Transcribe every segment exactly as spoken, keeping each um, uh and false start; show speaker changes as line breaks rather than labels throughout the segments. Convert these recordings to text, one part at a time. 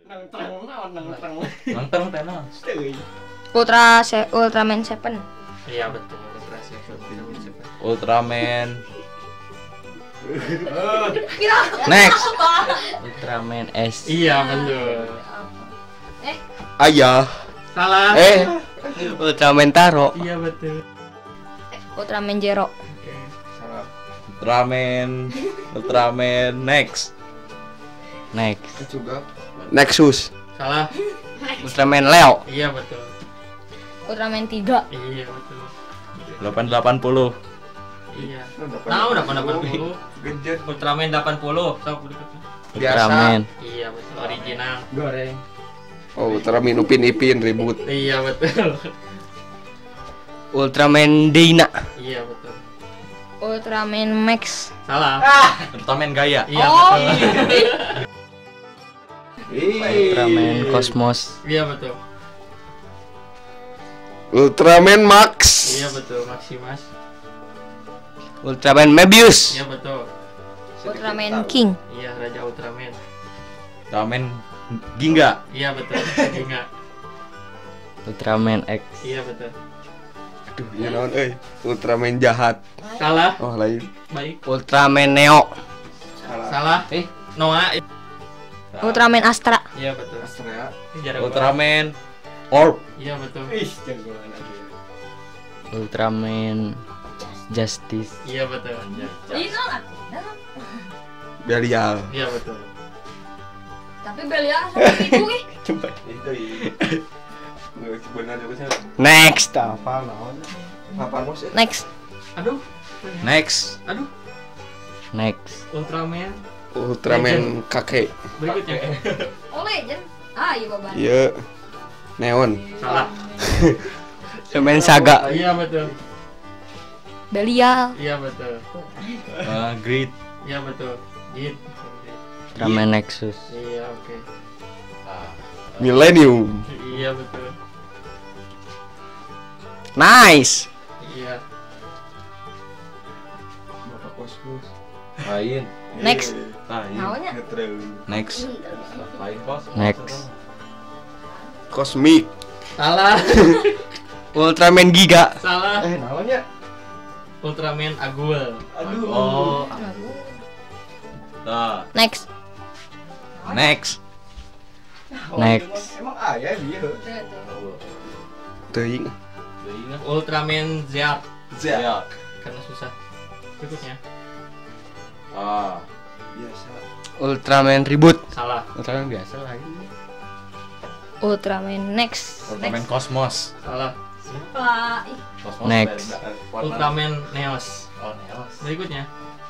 Nantang tenang.
Ultra se Ultraman Seven.
Iya betul, Ultra Seven.
Ultraman.
Next.
Ultraman S.
Iya betul.
Eh,
Ayah.
Salah.
Eh. Ultraman Taro.
Iya betul.
Ultraman Zero.
Oke, salah.
Ultraman. Ultraman next.
Next.
juga
Nexus.
Salah.
Ultraman Leo.
Iya betul.
Ultraman Tiga.
Iya betul.
delapan delapan puluh.
Iya. Nah, udah delapan puluh.
genjet
Ultraman delapan puluh. Sok berikutnya.
Ultraman.
Iya betul, original.
goreng
Oh, Ultraman Upin Ipin ribut.
Iya betul.
Ultraman Dina.
Iya betul.
Ultraman Max.
Salah.
Ultraman Gaya.
Iya
Oh.
betul.
Ultraman Cosmos.
Iya betul.
Ultraman Max.
Iya betul, Maximus.
Ultraman Mebius.
Iya betul.
Ultraman King.
Iya, Raja Ultraman.
Ultraman Ginga.
Iya betul. Ingat.
Ultraman X.
Iya betul.
Aduh, ya naon euy. Ultraman jahat.
Salah.
Oh, lain.
Baik.
Ultraman Neo.
Salah.
Eh,
Noah.
Ultraman Astra.
Iya betul.
Astrea
Ini jarang banget.
Ultraman Orb.
Iya betul.
ih jagoan aja
Ultraman Justice.
Iya betul.
Ini
Belial.
Iya betul.
Tapi Belia seperti itu ih.
coba itu nggak benar juga sih
Next.
apa naon apa mus ya
Next.
Aduh.
Next.
Aduh.
Next.
Ultraman.
Ultraman kakek.
Berikutnya.
Oh Legend. Ah iya bapak.
Iya. Neon.
Salah.
Ultraman Saga.
Iya betul.
Belia.
Iya betul.
Uh, Grid.
Iya betul. Git.
Ultraman Nexus.
Iya oke.
Millennium.
Iya betul.
Nice.
Iya.
bapak kosmos
Lain.
Next.
Lain.
Naonnya?
ngetren
Next. Lain bos.
Next. Cosmic.
Salah.
Ultraman Giga.
Salah.
eh naonnya
Ultraman Agul.
aduh
Oh. Nah.
Next.
Next.
Next.
emang ayah dia
Teuing.
Ultraman Zeak.
Ya.
Karena susah. Berikutnya.
Ah.
biasa
Ultraman Ribut.
Salah.
Ultraman biasa lah.
Ultraman Next.
Ultraman Cosmos.
Salah.
Pak. Ih.
Cosmos
Next.
dari-
Ultraman Neos.
Oh, Neos.
Berikutnya.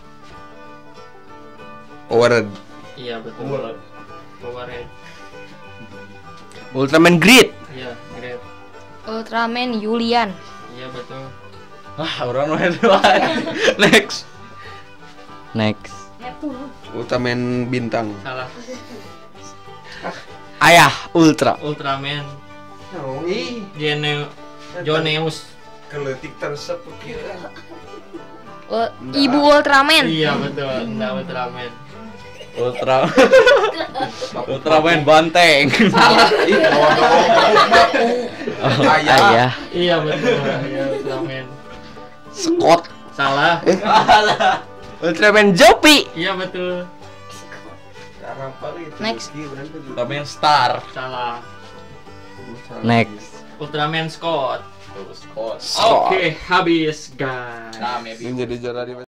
Powered.
Iya betul.
Power.
Powerhead.
Ultraman Grid.
Iya, great.
Ultraman Yulian.
Iya betul.
Ah, orang main Next.
Next. Ultraman Bintang.
Salah.
Ayah Ultra.
Ultraman
ih
Gene Joneus.
keletik tersep
Ul- Ibu Ultraman.
Iya betul. Enggak Ultraman.
Ultra. Ultraman Banteng.
Salah.
ih kawan
Oh,
Ayah.
ayah.
Iya betul. Iya Ultraman.
Scott.
Salah.
Ultraman Jopi.
Iya betul.
sekarang paling
Next.
Ultraman Star.
Salah.
Next.
Ultraman Scott.
Terus Scott.
Scott.
Oke, habis guys.
Nah, maybe.
Menjadi juara di